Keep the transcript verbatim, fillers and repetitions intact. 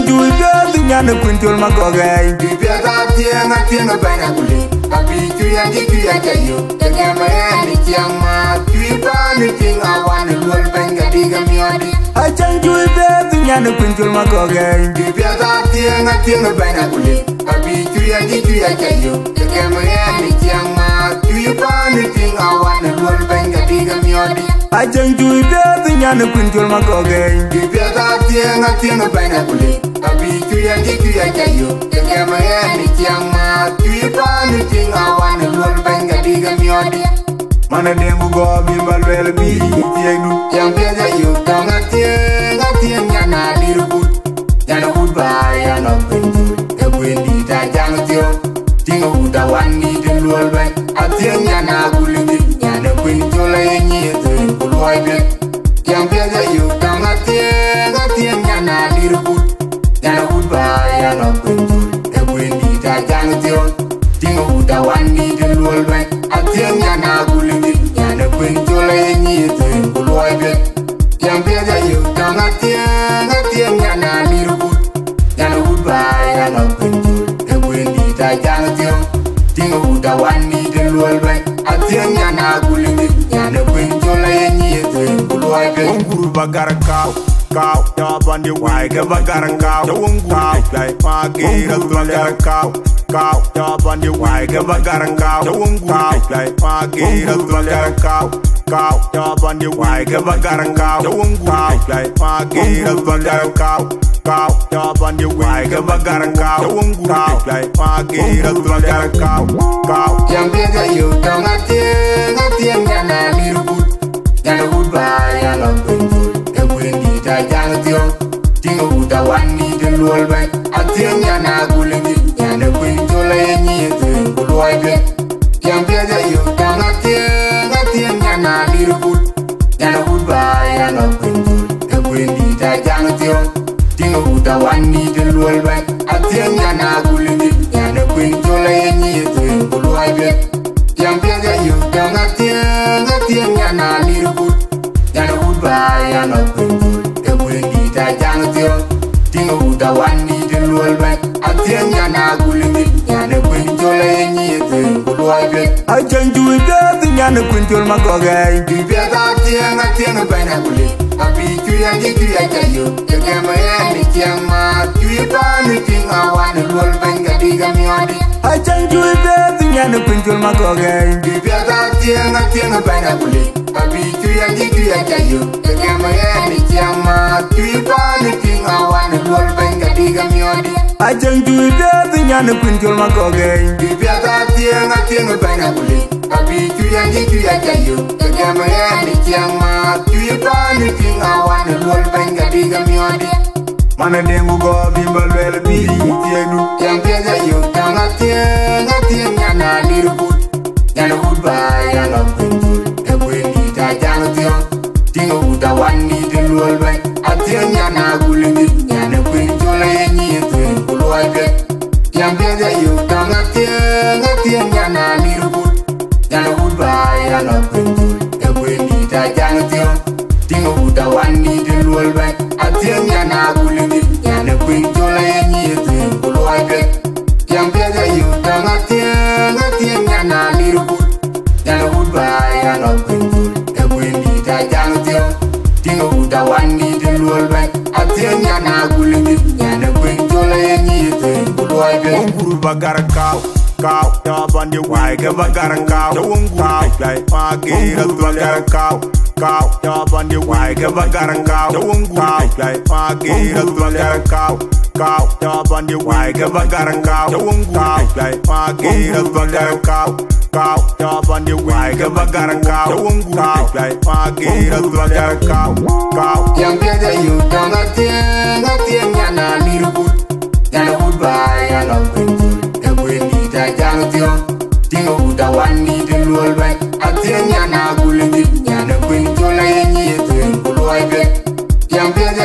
Ajang chui bia tu nyana kuntul magogai. Bia ta tiang a tiang a bana kuli. Tapi chui andi chui a jayu. Jaga maya ni tiang ma. Chui pa ni ting awan luar bangga diga miodi. Ajang chui bia tu nyana kuntul magogai. Bia ta tiang a tiang a bana kuli. Tapi chui andi chui a jayu. Jaga maya ni tiang ma. Chui pa ni ting awan luar bangga diga miodi. Ajang chui bia tu nyana kuntul magogai. Bia ta tiang a tiang a bana kuli. Tapi chui andi chui a jayu. Jaga maya ni tiang ma. Chui pa ni ting awan luar bangga diga miodi. Mana dengu go bimbal wel bi tienu. Yang biasa yuk tau ngatien ngatien nyana dirubut. Nyana udba yana penjul. Kebendi tajang tio. Tinga uda wani di luar bek. Atien nyana gulingi. Nyana penjul enyi itu puluai bek. Yang biasa yuk tau ngatien ngatien nyana dirubut. Nyana udba yana penjul. Kebendi tajang tio. Tinga uda wani di luar bek. Atien nyana gulingi. Nyana penjul enyi itu puluai bek. Yang biasa yuk tau ngatien ngatien nyana dirubut. Nyana udba yana penjul. Kebendi tajang tio. Tinga uda wani di luar bek. Atien nyana gulingi. Nyana penjul enyi itu puluai bek. Onguru bagara kau kau jawaban dia wai ke bagara kau. Onguru kau pagi rat bagara kau kau jawaban dia wai ke bagara kau. Onguru kau pagi rat bagara kau kau jawaban dia wai ke bagara kau. Onguru kau pagi rat bagara kau kau jawaban dia wai ke bagara kau. Onguru kau pagi rat bagara kau kau. Yang biasa yuk tau ngatien ngatien nyana dirubut. Nyana udba yana penjul. Kebendi tajang tio. Tinga uda wani di luar bek. Atien nyana gulingi. Nyana penjul enyi itu puluai bek. Yang biasa yuk tau ngatien ngatien nyana dirubut. Nyana udba yana penjul. Kebendi tajang tio. Tinga uda wani di luar bek. Atien nyana gulingi. Nyana penjul enyi itu puluai bek. Yang biasa yuk tau ngatien ngatien nyana dirubut. Nyana udba yana penjul. Kebendi tajang tio. Tinga uda wani di luar bek. Atien nyana gulingi. Nyana penjul enyi itu puluai bek. Ajang chui bia tu nyana kuntul magogai. Bia ta tiang a tiang a bana kuli. Tapi chui andi chui a jayu. Jaga maya ni tiang ma. Chui pa ni ting awan luar bangga diga miodi. Ajang chui bia tu nyana kuntul magogai. Bia ta tiang a tiang a bana kuli. Tapi chui andi chui a jayu. Jaga maya ni tiang ma. Chui pa ni ting awan luar bangga diga miodi. Ajang chui bia tu nyana kuntul magogai. Bia ta tiang a tiang a bana kuli. Tapi chui andi chui a jayu. Jaga maya ni tiang ma. Chui pa ni ting awan luar bangga diga miodi. Mana dengu go bimbal wel bi tienu. Yang biasa yuk tau ngatien ngatien nyana dirubut. Nyana udba yana penjul. Kebendi tajang tio. Tinga uda wani di luar bek. Atien nyana gulingi. Nyana penjul enyi itu puluai bek. Yang biasa yuk tau ngatien ngatien nyana dirubut. Nyana udba yana penjul. Kebendi tajang tio. Tinga uda wani di luar bek. Atien nyana gulingi. Nyana penjul enyi itu puluai bek. Yang biasa yuk tau ngatien ngatien nyana dirubut. Nyana udba yana penjul. Kebendi tajang tio. Tinga uda wani di luar bek. Atien nyana gulingi. Nyana penjul enyi itu puluai bek. Onguru bagara kau kau jawaban dia wai ke bagara kau. Onguru kau pagi rat bagara kau kau jawaban dia wai ke bagara kau. Onguru kau pagi rat bagara kau kau jawaban dia wai ke bagara kau. Onguru kau pagi rat bagara kau kau jawaban dia wai ke bagara kau. Onguru kau pagi rat bagara kau kau. Yang biasa yuk tau ngatien ngatien nyana dirubut. Nyana udba yana penjul. Kebendi tajang tio. Tinga uda wani di luar bek. Atien nyana gulingi. Nyana penjul enyi itu puluai bek. Yang biasa